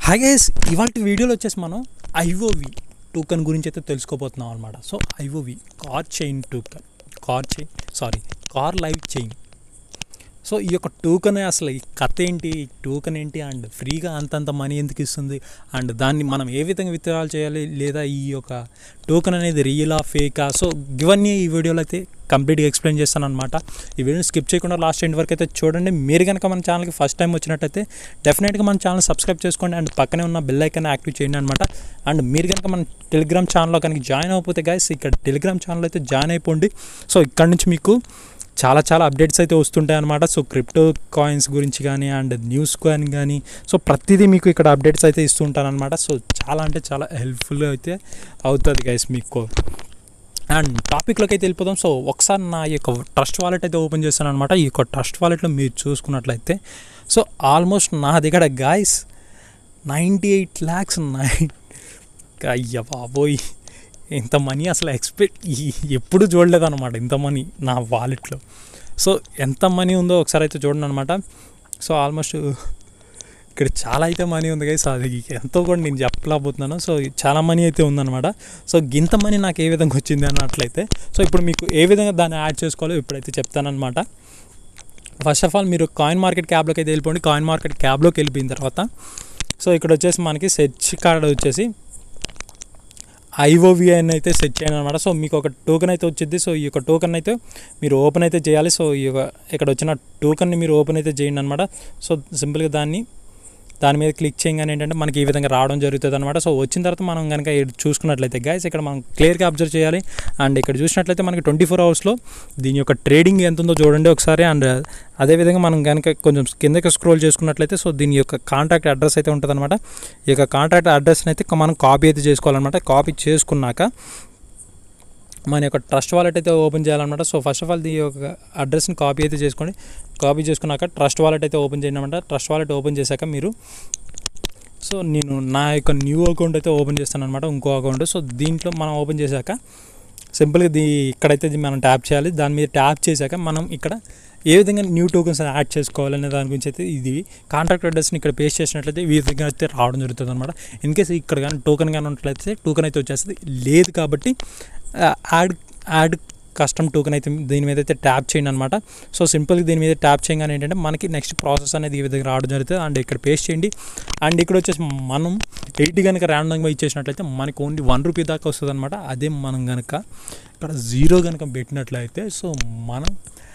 Hi guys, ఇవాళ వీడియోలో వచ్చేసి మనం ఐఓవి టోకెన్ గురించి అయితే తెలుసుకోబోతున్నాం అనమాట. So IOV car chain token, car live chain. So ఈ యొక్క టోకెన్ అసలు ఈ కథ ఏంటి, ఈ టోకెన్ ఏంటి, అండ్ ఫ్రీగా అంతంత మనీ ఎందుకు ఇస్తుంది, అండ్ దాన్ని మనం ఏ విధంగా విత్డ్రాల్ చేయాలి, లేదా ఈ యొక్క టోకెన్ అనేది రియలా ఫేకా, సో ఇవన్నీ ఈ వీడియోలో అయితే కంప్లీట్గా ఎక్స్ప్లెయిన్ చేస్తాను అనమాట. ఈ వీడియోని స్కిప్ చేయకుండా లాస్ట్ ఎండ్ వరకు అయితే చూడండి. మీరు కనుక మన ఛానల్కి ఫస్ట్ టైం వచ్చినట్టయితే డెఫినెట్గా మన ఛానల్ సబ్స్క్రైబ్ చేసుకోండి అండ్ పక్కనే ఉన్న బెల్ ఐకాన్ యాక్టివ్ చేయండి అనమాట. అండ్ మీరు కనుక మన టెలిగ్రామ్ ఛానల్లో కనుక జాయిన్ అయిపోతే గైస్, ఇక్కడ టెలిగ్రామ్ ఛానల్ అయితే జాయిన్ అయిపోండి. సో ఇక్కడ నుంచి మీకు చాలా అప్డేట్స్ అయితే వస్తుంటాయి అనమాట. సో క్రిప్టో కాయిన్స్ గురించి కానీ అండ్ న్యూస్ కాయిన్ కానీ, సో ప్రతిదీ మీకు ఇక్కడ అప్డేట్స్ అయితే ఇస్తుంటాను అనమాట. సో చాలా అంటే చాలా హెల్ప్ఫుల్గా అయితే అవుతుంది గైస్ మీకు. అండ్ టాపిక్లోకి అయితే వెళ్ళిపోదాం. సో ఒకసారి నా యొక్క ట్రస్ట్ వాలెట్ అయితే ఓపెన్ చేస్తాను అనమాట. ఈ యొక్క ట్రస్ట్ వాలెట్లో మీరు చూసుకున్నట్లయితే సో ఆల్మోస్ట్ నా దగ్గర గాయస్ 98 lakhs అయ్య బాబోయ్, ఇంత మనీ అసలు ఎప్పుడు చూడలేదు అనమాట. ఇంత మనీ నా వాలెట్లో. సో ఎంత మనీ ఉందో ఒకసారి అయితే చూడండి అనమాట. సో ఆల్మోస్ట్ ఇక్కడ చాలా అయితే మనీ ఉంది గైస్, అది ఎంతో కూడా నేను చెప్పలేకపోతున్నాను. సో చాలా మనీ అయితే ఉందన్నమాట. సో ఇంత మనీ నాకు ఏ విధంగా వచ్చింది అన్నట్లయితే, సో ఇప్పుడు మీకు ఏ విధంగా దాన్ని యాడ్ చేసుకోవాలో ఇప్పుడైతే చెప్తానమాట. ఫస్ట్ ఆఫ్ ఆల్ మీరు కాయిన్ మార్కెట్ క్యాబ్లోకి అయితే వెళ్ళిపోండి. కాయిన్ మార్కెట్ క్యాబ్లోకి వెళ్ళిపోయిన తర్వాత సో ఇక్కడ వచ్చేసి మనకి సెర్చ్ కార్డ్ వచ్చేసి ఐఓవి అని అయితే సెట్ చేయండి అనమాట. సో మీకు ఒక టోకెన్ అయితే వచ్చింది. సో ఈ యొక్క టోకెన్ అయితే మీరు ఓపెన్ అయితే చేయాలి. సో ఈ యొక్క ఇక్కడ వచ్చిన టోకెన్ని మీరు ఓపెన్ అయితే చేయండి అనమాట. సో సింపుల్గా దాని మీద క్లిక్ చేయగానే ఏంటంటే మనకి ఈ విధంగా రావడం జరుగుతుంది అనమాట. సో వచ్చిన తర్వాత మనం కనుక చూసుకున్నట్లయితే గైస్, ఇక్కడ మనం క్లియర్గా అబ్జర్వ్ చేయాలి. అండ్ ఇక్కడ చూసినట్లయితే మనకి 24 hours దీని యొక్క ట్రేడింగ్ ఎంత ఉందో చూడండి ఒకసారి. అండ్ అదేవిధంగా మనం కనుక కొంచెం కిందకి స్క్రోల్ చేసుకున్నట్లయితే సో దీని యొక్క కాంటాక్ట్ అడ్రస్ అయితే ఉంటుంది అనమాట. ఈ యొక్క కాంటాక్ట్ అడ్రస్ని అయితే మనం కాపీ అయితే చేసుకోవాలన్నమాట. కాపీ చేసుకున్నాక మన యొక్క ట్రస్ట్ వాలెట్ అయితే ఓపెన్ చేయాలన్నమాట. సో ఫస్ట్ ఆఫ్ ఆల్ ఈ యొక్క అడ్రస్ని కాపీ అయితే చేసుకోండి. కాపీ చేసుకున్నాక ట్రస్ట్ వాలెట్ అయితే ఓపెన్ చేయండి అనమాట. ట్రస్ట్ వాలెట్ ఓపెన్ చేశాక మీరు సో నేను నా యొక్క న్యూ అకౌంట్ అయితే ఓపెన్ చేస్తాను అనమాట, ఇంకో అకౌంట్. సో దీంట్లో మనం ఓపెన్ చేశాక సింపుల్గా ఇక్కడైతే మనం ట్యాప్ చేయాలి. దాని మీద ట్యాప్ చేశాక మనం ఇక్కడ ఏ విధంగా న్యూ టోకెన్స్ యాడ్ చేసుకోవాలనే దాని గురించి అయితే ఇది కాంటాక్ట్ అడ్రస్ని ఇక్కడ పేస్ట్ చేసినట్లయితే ఈ విధంగా అయితే రావడం జరుగుతుంది అనమాట. ఇన్ కేసు ఇక్కడ కానీ టోకెన్ కానీ ఉన్నట్లయితే టోకెన్ అయితే వచ్చేస్తుంది. లేదు కాబట్టి యాడ్ కస్టమ్ టోకెన్ అయితే దీని మీద అయితే ట్యాప్ చేయండి అనమాట. సో సింపుల్గా దీని మీద ట్యాప్ చేయగానే ఏంటంటే మనకి నెక్స్ట్ ప్రాసెస్ అనేది ఈ విధంగా రావడం జరుగుతుంది. అండ్ ఇక్కడ పేస్ట్ చేయండి. అండ్ ఇక్కడ వచ్చేసి మనం 80 కనుక ర్యాండమ్గా ఇచ్చేసినట్లయితే మనకి ఓన్లీ 1 రూపీ దాకా వస్తుంది అనమాట. అదే మనం కనుక ఇక్కడ 0 కనుక పెట్టినట్లయితే సో మనం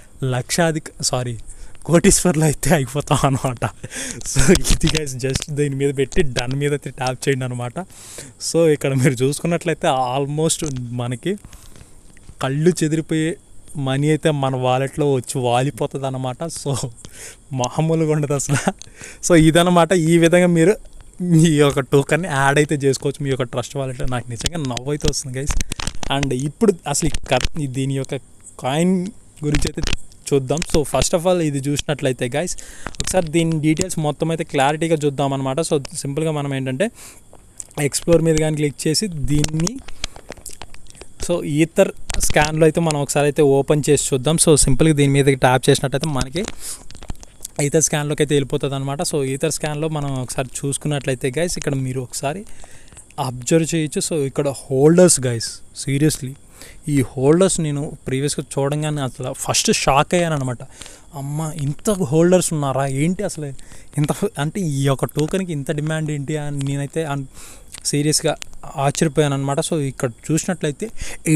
కోటీశ్వర్లు అయితే అయిపోతాం అనమాట. సో ఇది గైస్ జస్ట్ దీని మీద పెట్టి డన్ మీద అయితే ట్యాప్ చేయండి అనమాట. సో ఇక్కడ మీరు చూసుకున్నట్లయితే ఆల్మోస్ట్ మనకి కళ్ళు చెదిరిపోయే మనీ అయితే మన వాలెట్లో వచ్చి వాలిపోతుంది అనమాట. సో మామూలుగా ఉండదు అసలు. సో ఇదనమాట, ఈ విధంగా మీరు మీ యొక్క టోకెన్ని యాడ్ అయితే చేసుకోవచ్చు మీ యొక్క ట్రస్ట్ వాలెట్లో. నాకు నిజంగా నవ్వు అయితే వస్తుంది గైస్. అండ్ ఇప్పుడు అసలు దీని యొక్క కాయిన్ గురించి అయితే చూద్దాం. సో ఫస్ట్ ఆఫ్ ఆల్ ఇది చూసినట్లయితే గైస్ ఒకసారి దీని డీటెయిల్స్ మొత్తం అయితే క్లారిటీగా చూద్దాం అనమాట. సో సింపుల్గా మనం ఏంటంటే ఎక్స్ప్లోర్ మీద కానీ క్లిక్ చేసి దీన్ని సో ఈథర్ స్కాన్లో అయితే మనం ఒకసారి అయితే ఓపెన్ చేసి చూద్దాం. సో సింపుల్గా దీని మీద ట్యాప్ చేసినట్టయితే మనకి ఈథర్ స్కాన్లోకి అయితే వెళ్ళిపోతుంది అనమాట. సో ఈథర్ స్కాన్లో మనం ఒకసారి చూసుకున్నట్లయితే గైస్ ఇక్కడ మీరు ఒకసారి అబ్జర్వ్ చేయొచ్చు. సో ఇక్కడ హోల్డర్స్ గైస్, సీరియస్లీ ఈ హోల్డర్స్ నేను ప్రీవియస్గా చూడంగానే అసలు ఫస్ట్ షాక్ అయ్యాను అనమాట. అమ్మ, ఇంత హోల్డర్స్ ఉన్నారా ఏంటి అసలు, ఇంత అంటే ఈ యొక్క టోకెన్కి ఇంత డిమాండ్ ఏంటి అని నేనైతే సీరియస్గా ఆశ్చర్యపోయాను అనమాట. సో ఇక్కడ చూసినట్లయితే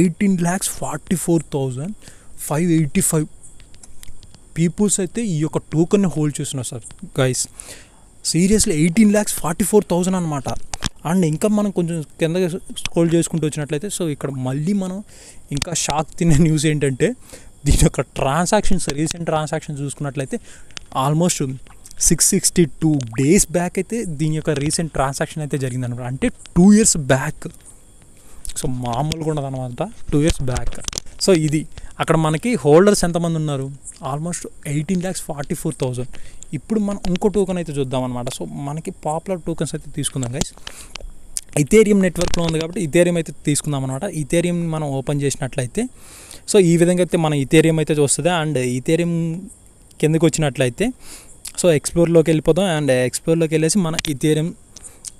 18,44,585 పీపుల్స్ అయితే ఈ యొక్క టోకెన్ని హోల్డ్ చేస్తున్నారు సార్ గైస్. సీరియస్లీ 18,44,000 అనమాట. అండ్ ఇంకా మనం కొంచెం కింద స్క్రోల్ చేసుకుంటూ వచ్చినట్లయితే సో ఇక్కడ మళ్ళీ మనం ఇంకా షాక్ తినే న్యూస్ ఏంటంటే దీని యొక్క రీసెంట్ ట్రాన్సాక్షన్స్ చూసుకున్నట్లయితే ఆల్మోస్ట్ 662 days బ్యాక్ అయితే దీని యొక్క రీసెంట్ ట్రాన్సాక్షన్ అయితే జరిగిందనమాట. అంటే 2 years బ్యాక్. సో మామూలుగా ఉండదు అనమాట, 2 years బ్యాక్. సో ఇది అక్కడ మనకి హోల్డర్స్ ఎంతమంది ఉన్నారు, ఆల్మోస్ట్ 18,44,000. ఇప్పుడు మనం ఇంకో టోకెన్ అయితే చూద్దాం అనమాట. సో మనకి పాపులర్ టోకెన్స్ అయితే తీసుకుందాం గైస్. ఇథేరియం నెట్వర్క్లో ఉంది కాబట్టి ఇథేరియం అయితే తీసుకుందాం అనమాట. ఇథేరియం మనం ఓపెన్ చేసినట్లయితే సో ఈ విధంగా అయితే మన ఇథేరియం అయితే వస్తుంది. అండ్ ఇథేరియం కిందకి వచ్చినట్లయితే సో ఎక్స్ప్లోర్లోకి వెళ్ళిపోదాం. అండ్ ఎక్స్ప్లోర్లోకి వెళ్ళేసి మన ఇథేరియం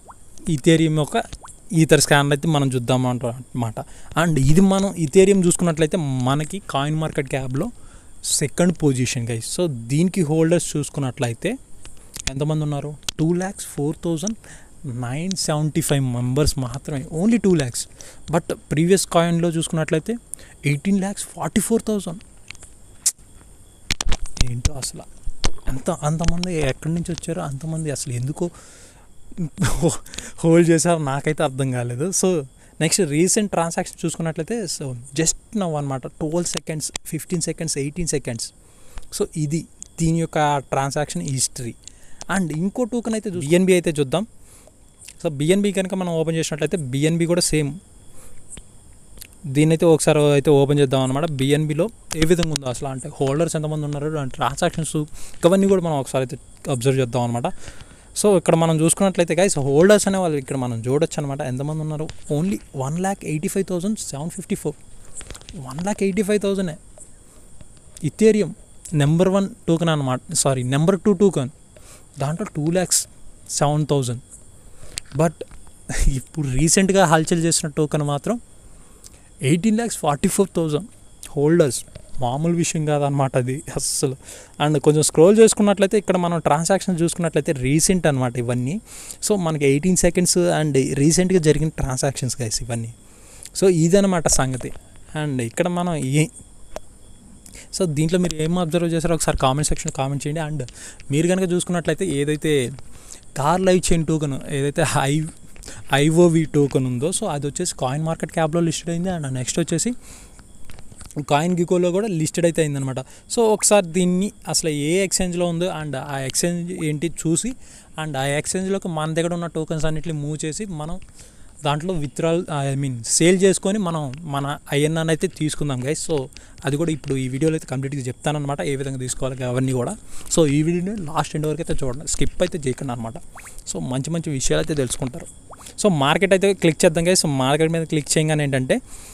ఈథేరియం యొక్క ఈథర్ స్కానర్ అయితే మనం చూద్దాం అన్నమాట. అండ్ ఇది మనం ఈథేరియం చూసుకున్నట్లయితే మనకి కాయిన్ మార్కెట్ క్యాప్లో సెకండ్ పొజిషన్ గైస్. సో దీనికి హోల్డర్స్ చూసుకున్నట్లయితే ఎంతమంది ఉన్నారు, 2,04,975 మెంబర్స్ మాత్రమే, ఓన్లీ 2 lakhs. బట్ ప్రీవియస్ కాయిన్లో చూసుకున్నట్లయితే 18,44,000. ఏంటో అసలు అంతమంది ఎక్కడి నుంచి వచ్చారో అంతమంది అసలు ఎందుకో హోల్డ్ చేశారో నాకైతే అర్థం కాలేదు. సో నెక్స్ట్ రీసెంట్ ట్రాన్సాక్షన్ చూసుకున్నట్లయితే సో జస్ట్ నవ్ అనమాట 12 seconds, 15 seconds, 18 seconds. సో ఇది దీని యొక్క ట్రాన్సాక్షన్ హిస్టరీ. అండ్ ఇంకో టోకెన్ అయితే బిఎన్బి అయితే చూద్దాం. సో బిఎన్బి కనుక మనం ఓపెన్ చేసినట్లయితే బిఎన్బి కూడా సేమ్, దీన్ని అయితే ఒకసారి అయితే ఓపెన్ చేద్దాం అనమాట. బిఎన్బిలో ఏ విధంగా ఉందో అసలు, అంటే హోల్డర్స్ ఎంతమంది ఉన్నారు అండ్ ట్రాన్సాక్షన్స్ ఇవన్నీ కూడా మనం ఒకసారి అయితే అబ్జర్వ్ చేద్దాం అనమాట. సో ఇక్కడ మనం చూసుకున్నట్లయితే గైస్ హోల్డర్స్ అనే వాళ్ళు ఇక్కడ మనం చూడొచ్చు అనమాట ఎంతమంది ఉన్నారు. ఓన్లీ 1,85,754, 1,85,000. ఇథేరియం నెంబర్ 1 టోకెన్ అనమాట, సారీ నెంబర్ 2 టోకెన్, దాంట్లో 2,07,000. బట్ ఇప్పుడు రీసెంట్గా హల్చల్ చేసిన టోకెన్ మాత్రం 18,44,000 హోల్డర్స్. మామూలు విషయం కాదనమాట అది అస్సలు. అండ్ కొంచెం స్క్రోల్ చేసుకున్నట్లయితే ఇక్కడ మనం ట్రాన్సాక్షన్ చూసుకున్నట్లయితే రీసెంట్ అనమాట ఇవన్నీ. సో మనకి 18 seconds అండ్ రీసెంట్గా జరిగిన ట్రాన్సాక్షన్స్ గైస్ ఇవన్నీ. సో ఇదనమాట సంగతి. అండ్ ఇక్కడ మనం సో దీంట్లో మీరు ఏం అబ్జర్వ్ చేశారో ఒకసారి కామెంట్ సెక్షన్ కామెంట్ చేయండి. అండ్ మీరు కనుక చూసుకున్నట్లయితే ఏదైతే కార్ లైవ్ చైన్ టోకెన్ ఏదైతే ఐఓవి టోకెన్ ఉందో సో అది వచ్చేసి కాయిన్ మార్కెట్ క్యాప్లో లిస్టెడ్ అయింది. అండ్ నెక్స్ట్ వచ్చేసి కాయిన్ గికోలో కూడా లిస్టెడ్ అయితే అయిందనమాట. సో ఒకసారి దీన్ని అసలు ఏ ఎక్స్చేంజ్లో ఉందో అండ్ ఆ ఎక్స్చేంజ్ ఏంటి చూసి అండ్ ఆ ఎక్స్చేంజ్లోకి మన దగ్గర ఉన్న టోకెన్స్ అన్నిటిని మూవ్ చేసి మనం దాంట్లో విత్డ్రాల్ సేల్ చేసుకొని మనం మన ఐఎన్ఆర్ అయితే తీసుకుందాం గైస్. సో అది కూడా ఇప్పుడు ఈ వీడియోలో అయితే కంప్లీట్గా చెప్తానమాట ఏ విధంగా తీసుకోవాలి అవన్నీ కూడా. సో ఈ వీడియోని లాస్ట్ ఎండ్ వరకు అయితే చూడండి, స్కిప్ అయితే చేయకండి అనమాట. సో మంచి మంచి విషయాలు అయితే తెలుసుకుంటారు. సో మార్కెట్ అయితే క్లిక్ చేద్దాం గైస్. సో మార్కెట్ మీద క్లిక్ చేయగానే ఏంటంటే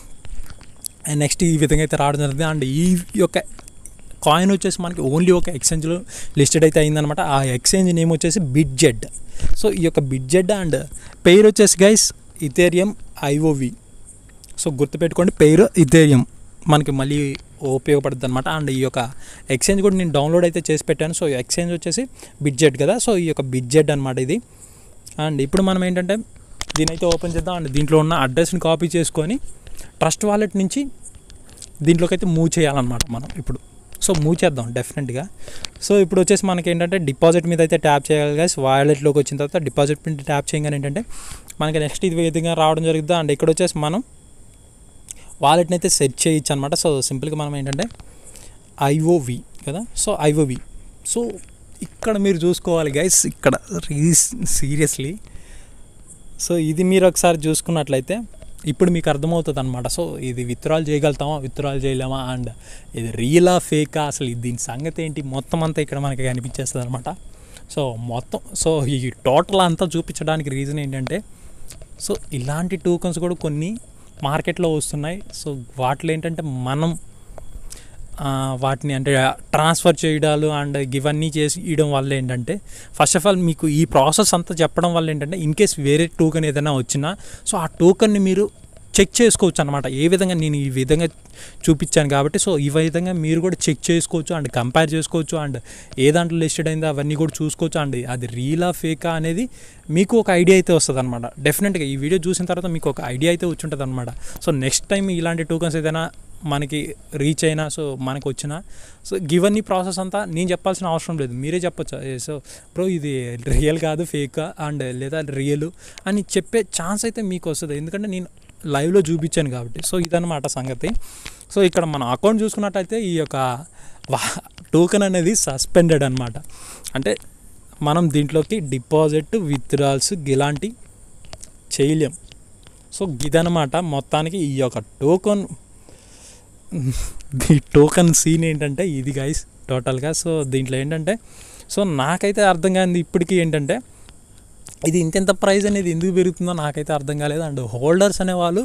నెక్స్ట్ ఈ విధంగా అయితే రావడం జరుగుతుంది. అండ్ ఈ యొక్క కాయిన్ వచ్చేసి మనకి ఓన్లీ ఒక ఎక్స్చేంజ్లో లిస్టెడ్ అయితే అయిందనమాట. ఆ ఎక్స్చేంజ్ నేమ్ వచ్చేసి బిట్జెడ్. సో ఈ యొక్క బిట్జెడ్ అండ్ పేరు వచ్చేసి గైస్ ఇథేరియం ఐఓవి. సో గుర్తుపెట్టుకోండి, పేరు ఇథేరియం మనకి మళ్ళీ ఉపయోగపడుతుంది అనమాట. అండ్ ఈ యొక్క ఎక్స్చేంజ్ కూడా నేను డౌన్లోడ్ అయితే చేసి పెట్టాను. సో ఎక్స్చేంజ్ వచ్చేసి బిట్జెడ్ కదా. సో ఈ యొక్క బిట్జెడ్ అనమాట ఇది. అండ్ ఇప్పుడు మనం ఏంటంటే దీని అయితే ఓపెన్ చేద్దాం. అండ్ దీంట్లో ఉన్న అడ్రస్ని కాపీ చేసుకొని ట్రస్ట్ వాలెట్ నుంచి దీంట్లోకి అయితే మూవ్ చేయాలన్నమాట మనం ఇప్పుడు. సో మూవ్ చేద్దాం డెఫినెట్గా. సో ఇప్పుడు వచ్చేసి మనకి ఏంటంటే డిపాజిట్ మీద అయితే ట్యాప్ చేయాలి గైస్. వాలెట్లోకి వచ్చిన తర్వాత డిపాజిట్ మీద ట్యాప్ చేయగానే ఏంటంటే మనకి నెక్స్ట్ ఇది విధంగా రావడం జరుగుతుంది. అండ్ ఇక్కడ వచ్చేసి మనం వాలెట్ని అయితే సెట్ చేయొచ్చు అనమాట. సో సింపుల్గా మనం ఏంటంటే ఐఓవి కదా. So IOV. సో ఇక్కడ మీరు చూసుకోవాలి గైస్, ఇక్కడ సీరియస్లీ సో ఇది మీరు ఒకసారి చూసుకున్నట్లయితే ఇప్పుడు మీకు అర్థమవుతుంది అనమాట. సో ఇది విత్డ్రాల్ చేయగలుగుతామా, విత్డ్రాల్ చేయలేమా, అండ్ ఇది రియలా ఫేకా, అసలు దీని సంగతి ఏంటి మొత్తం అంతా ఇక్కడ మనకి కనిపించేస్తుంది అనమాట. సో మొత్తం సో ఈ టోటల్ అంతా చూపించడానికి రీజన్ ఏంటంటే సో ఇలాంటి టోకెన్స్ కూడా కొన్ని మార్కెట్లో వస్తున్నాయి. సో వాటిలో ఏంటంటే మనం వాటిని అంటే ట్రాన్స్ఫర్ చేయడాలు అండ్ ఇవన్నీ చేసి ఇవ్వడం వల్ల ఏంటంటే ఫస్ట్ ఆఫ్ ఆల్ మీకు ఈ ప్రాసెస్ అంతా చెప్పడం వల్ల ఏంటంటే ఇన్ కేస్ వేరే టోకెన్ ఏదైనా వచ్చినా సో ఆ టోకెన్ని మీరు చెక్ చేసుకోవచ్చు అనమాట. ఏ విధంగా నేను ఈ విధంగా చూపించాను కాబట్టి సో ఈ విధంగా మీరు కూడా చెక్ చేసుకోవచ్చు అండ్ కంపేర్ చేసుకోవచ్చు అండ్ ఏ దాంట్లో లిస్టెడ్ అయిందో అవన్నీ కూడా చూసుకోవచ్చు. అండ్ అది రియలా ఫేకా అనేది మీకు ఒక ఐడియా అయితే వస్తుంది అనమాట. డెఫినెట్గా ఈ వీడియో చూసిన తర్వాత మీకు ఒక ఐడియా అయితే వచ్చి ఉంటుంది అనమాట. సో నెక్స్ట్ టైం ఇలాంటి టోకెన్స్ ఏదైనా మనకి రీచ్ అయినా సో మనకు వచ్చినా సో గివన్నీ ప్రాసెస్ అంతా నేను చెప్పాల్సిన అవసరం లేదు, మీరే చెప్పొచ్చు. సో బ్రో ఇది రియల్ కాదు ఫేకా అండ్ లేదా రియల్ అని చెప్పే ఛాన్స్ అయితే మీకు వస్తుంది, ఎందుకంటే నేను లైవ్లో చూపించాను కాబట్టి. సో ఇదన్నమాట సంగతి. సో ఇక్కడ మన అకౌంట్ చూసుకున్నట్టయితే ఈ యొక్క టోకెన్ అనేది సస్పెండెడ్ అనమాట. అంటే మనం దీంట్లోకి డిపాజిట్ విత్డ్రాల్స్ ఇలాంటి చేయలేం. సో ఇదన్నమాట మొత్తానికి ఈ యొక్క టోకెన్ సీన్ ఏంటంటే ఇది గైస్ టోటల్గా. సో దీంట్లో ఏంటంటే సో నాకైతే అర్థం కానిది ఇప్పటికీ ఏంటంటే ఇది ఇంత ప్రైస్ అనేది ఎందుకు పెరుగుతుందో నాకైతే అర్థం కాలేదు. అండ్ హోల్డర్స్ అనేవాళ్ళు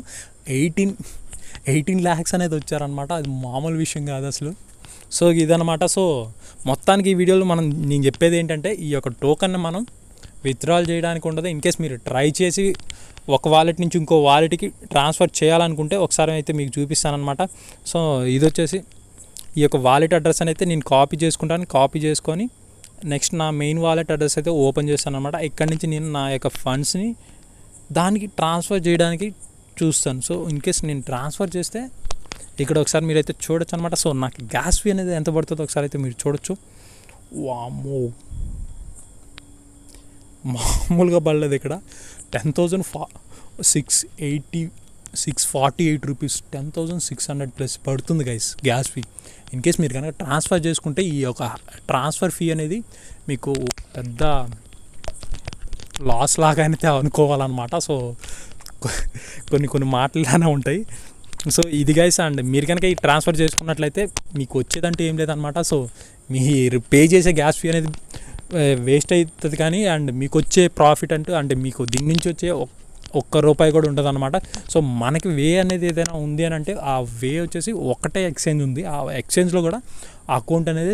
18 lakhs అనేది వచ్చారనమాట. అది మామూలు విషయం కాదు అసలు. సో ఇదనమాట. సో మొత్తానికి ఈ వీడియోలో నేను చెప్పేది ఏంటంటే ఈ యొక్క టోకెన్ని మనం విత్డ్రాల్ చేయడానికి ఉండదు. ఇన్ కేస్ మీరు ట్రై చేసి ఒక వాలెట్ నుంచి ఇంకో వాలెట్కి ట్రాన్స్ఫర్ చేయాలనుకుంటే ఒకసారి అయితే మీకు చూపిస్తానమాట. సో ఇది వచ్చేసి ఈ యొక్క వాలెట్ అడ్రస్ అని అయితే నేను కాపీ చేసుకుంటాను. కాపీ చేసుకొని నెక్స్ట్ నా మెయిన్ వాలెట్ అడ్రస్ అయితే ఓపెన్ చేస్తాను అనమాట. ఇక్కడి నుంచి నేను నా యొక్క ఫండ్స్ని దానికి ట్రాన్స్ఫర్ చేయడానికి చూస్తాను. సో ఇన్ కేస్ నేను ట్రాన్స్ఫర్ చేస్తే ఇక్కడ ఒకసారి మీరైతే చూడొచ్చు అనమాట. సో నాకు గ్యాస్ ఫీ అనేది ఎంత పడుతుందో ఒకసారి అయితే మీరు చూడొచ్చు. వామ్మో, మామూలుగా పడలేదు ఇక్కడ. 10,648 రూపీస్, 10,600 ప్లస్ పడుతుంది guys gas fee. In case మీరు కనుక ట్రాన్స్ఫర్ చేసుకుంటే ఈ యొక్క ట్రాన్స్ఫర్ ఫీ అనేది మీకు పెద్ద లాస్ లాగా అయితే అనుకోవాలన్నమాట. సో కొన్ని మాటలుగానే ఉంటాయి. సో ఇది గైస్, అండ్ మీరు కనుక ఈ ట్రాన్స్ఫర్ చేసుకున్నట్లయితే మీకు వచ్చేదంటే ఏం లేదనమాట. సో మీరు పే చేసే గ్యాస్ ఫీ అనేది వేస్ట్ అవుతుంది, కానీ అండ్ మీకు వచ్చే ప్రాఫిట్ అంటే మీకు దీని నుంచి వచ్చే ₹1 కూడా ఉంటుంది అనమాట. సో మనకి వే అనేది ఏదైనా ఉంది అని అంటే ఆ వే వచ్చేసి ఒకటే ఎక్స్చేంజ్ ఉంది. ఆ ఎక్స్చేంజ్లో కూడా అకౌంట్ అనేది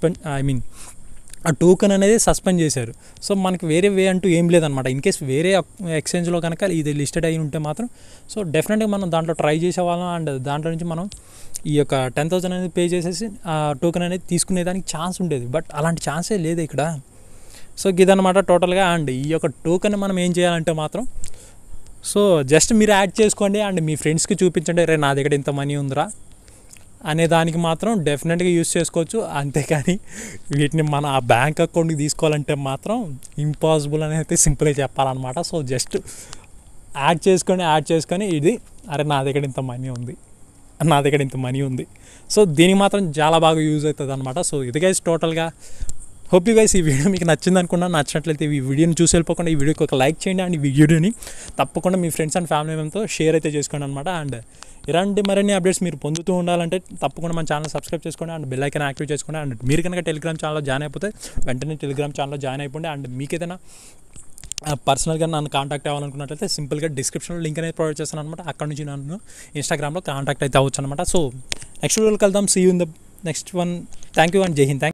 ఆ టోకెన్ అనేది సస్పెండ్ చేశారు. సో మనకి వేరే వే అంటూ ఏం లేదనమాట. ఇన్ కేస్ వేరే ఎక్స్చేంజ్లో కనుక ఇది లిస్టెడ్ అయి ఉంటే మాత్రం సో డెఫినెట్గా మనం దాంట్లో ట్రై చేసేవాళ్ళం. అండ్ దాంట్లో నుంచి మనం ఈ యొక్క 10,000 అనేది పే చేసేసి ఆ టోకెన్ అనేది తీసుకునేదానికి ఛాన్స్ ఉండేది. బట్ అలాంటి ఛాన్సే లేదు ఇక్కడ. సో ఇదనమాట టోటల్గా. అండ్ ఈ యొక్క టోకెన్ మనం ఏం చేయాలంటే మాత్రం సో జస్ట్ మీరు యాడ్ చేసుకోండి అండ్ మీ ఫ్రెండ్స్కి చూపించండి, రే నా దగ్గర ఇంత మనీ ఉందిరా అనే దానికి మాత్రం డెఫినెట్గా యూస్ చేసుకోవచ్చు. అంతేకాని వీటిని మన ఆ బ్యాంక్ అకౌంట్కి తీసుకోవాలంటే మాత్రం ఇంపాసిబుల్ అని అయితే సింపుల్గా చెప్పాలన్నమాట. సో జస్ట్ యాడ్ చేసుకొని ఇది అరే నా దగ్గర ఇంత మనీ ఉంది సో దీనికి మాత్రం చాలా బాగా యూజ్ అవుతుంది అనమాట. సో ఇది గైస్ టోటల్గా. హోప్ యూ గైస్ ఈ వీడియో మీకు నచ్చింది అనుకున్నాను. నచ్చినట్లయితే ఈ వీడియోని చూసి వెళ్ళిపోకుండా ఈ వీడియోకి ఒక లైక్ చేయండి అండ్ ఈ వీడియోని తప్పకుండా మీ ఫ్రెండ్స్ అండ్ ఫ్యామిలీ మెంబర్తో షేర్ అయితే చేసుకోండి అనమాట. అండ్ ఇలాంటి మరిన్ని అప్డేట్స్ మీరు పొందుతూ ఉండాలంటే తప్పకుండా మన ఛానల్ సబ్స్క్రైబ్ చేసుకోండి అండ్ బెల్ ఐకాన్ యాక్టివేట్ చేసుకోండి. అండ్ మీరు కనుక టెలిగ్రామ్ ఛానల్లో జాయిన్ అయిపోతే వెంటనే టెలిగ్రామ్ ఛానల్లో జాయిన్ అయిపోండి. అండ్ మీకు ఏదైనా పర్సనల్గా నన్ను కాంటాక్ట్ అవ్వాలనుకున్నట్లయితే సింపుల్గా డిస్క్రిప్షన్లో లింక్ అనేది ప్రొవైడ్ చేస్తాను అనమాట. అక్కడ నుంచి నన్ను ఇన్స్టాగ్రామ్లో కాంటాక్ట్ అయితే అవ్వచ్చు అనమాట. సో నెక్స్ట్ వీడియోలో కలుద్దాం. See you in the next one. Thank you and జై హింద్.